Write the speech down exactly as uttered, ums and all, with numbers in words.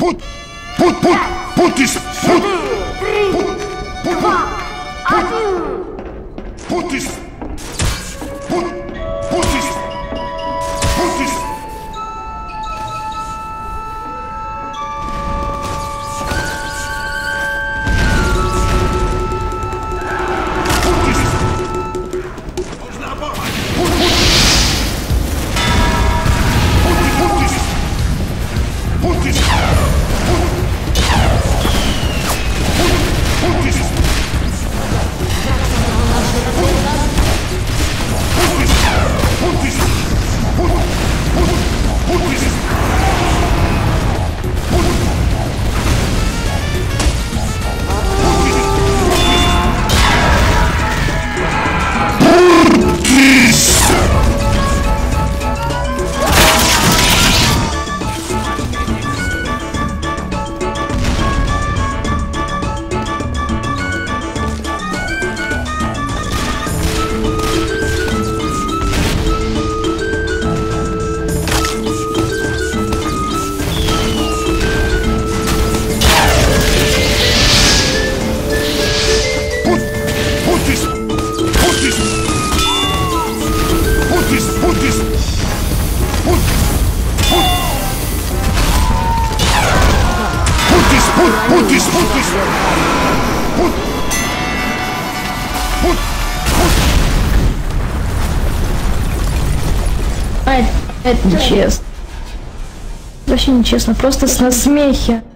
Путь! Путь! Путь! Путь! из- Путь! Путь! Путь! Путь! из- Путь! Путь! из- Путь! из- Путь! из- Нужна помощь! Путь! Путь! Путь! из- Путь! из- Путь! из- А, это нечестно. Вообще нечестно, просто с насмехи.